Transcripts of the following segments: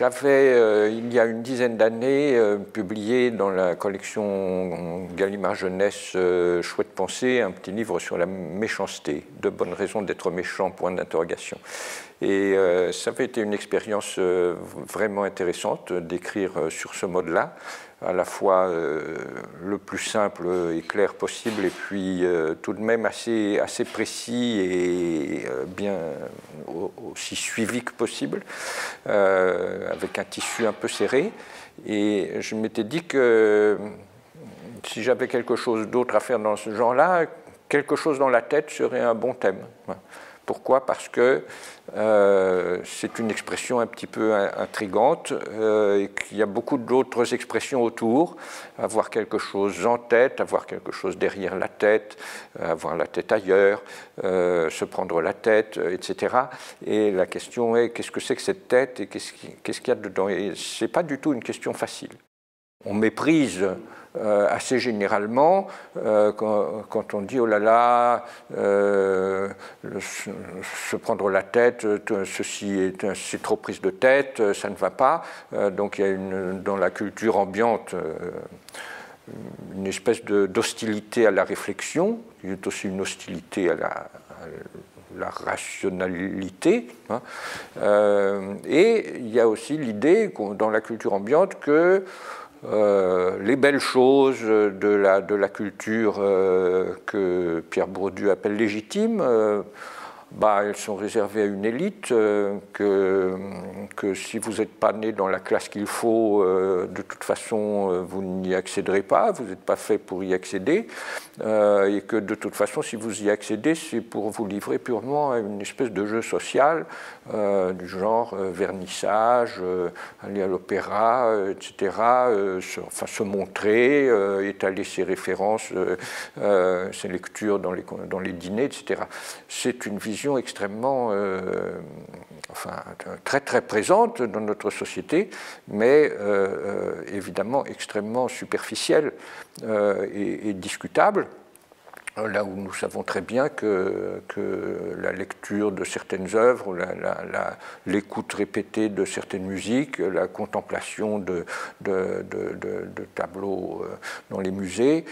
J'avais, il y a une dizaine d'années, publié dans la collection Gallimard Jeunesse Chouette Pensée un petit livre sur la méchanceté, de bonnes raisons d'être méchant, point d'interrogation. Et ça avait été une expérience vraiment intéressante d'écrire sur ce mode-là, à la fois le plus simple et clair possible, et puis tout de même assez précis et bien aussi suivi que possible, avec un tissu un peu serré. Et je m'étais dit que si j'avais quelque chose d'autre à faire dans ce genre-là, quelque chose dans la tête serait un bon thème. Pourquoi? Parce que c'est une expression un petit peu intrigante et qu'il y a beaucoup d'autres expressions autour. Avoir quelque chose en tête, avoir quelque chose derrière la tête, avoir la tête ailleurs, se prendre la tête, etc. Et la question est, qu'est-ce que c'est que cette tête et qu'est-ce qu'il y a dedans? Et ce n'est pas du tout une question facile. On méprise assez généralement quand on dit oh là là, se prendre la tête, ceci c'est trop prise de tête, ça ne va pas. Donc il y a dans la culture ambiante une espèce d'hostilité à la réflexion, qui est aussi une hostilité à la rationalité, hein. Et il y a aussi l'idée dans la culture ambiante que les belles choses de la culture que Pierre Bourdieu appelle légitime, elles sont réservées à une élite, que si vous n'êtes pas né dans la classe qu'il faut, de toute façon, vous n'y accéderez pas, vous n'êtes pas fait pour y accéder, et que de toute façon, si vous y accédez, c'est pour vous livrer purement à une espèce de jeu social, du genre vernissage, aller à l'opéra, etc., se montrer, étaler ses références, ses lectures dans les dîners, etc. C'est une vision extrêmement, très très présente dans notre société, mais évidemment extrêmement superficielle et discutable. Là où nous savons très bien que la lecture de certaines œuvres, l'écoute répétée de certaines musiques, la contemplation de tableaux dans les musées,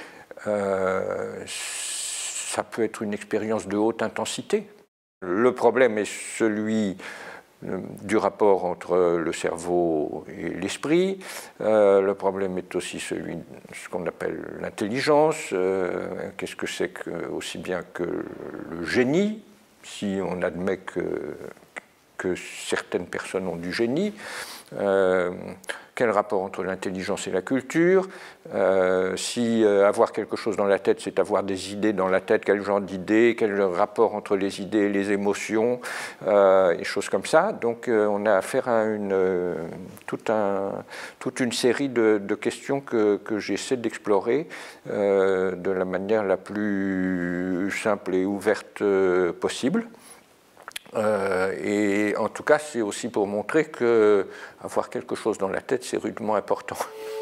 ça peut être une expérience de haute intensité. Le problème est celui du rapport entre le cerveau et l'esprit. Le problème est aussi celui de ce qu'on appelle l'intelligence. Qu'est-ce que c'est aussi bien que le génie, si on admet que certaines personnes ont du génie. Quel rapport entre l'intelligence et la culture? Si avoir quelque chose dans la tête, c'est avoir des idées dans la tête, quel genre d'idées, quel rapport entre les idées et les émotions, et choses comme ça. Donc on a affaire à toute une série de questions que j'essaie d'explorer de la manière la plus simple et ouverte possible. Et en tout cas, c'est aussi pour montrer qu'avoir quelque chose dans la tête, c'est rudement important.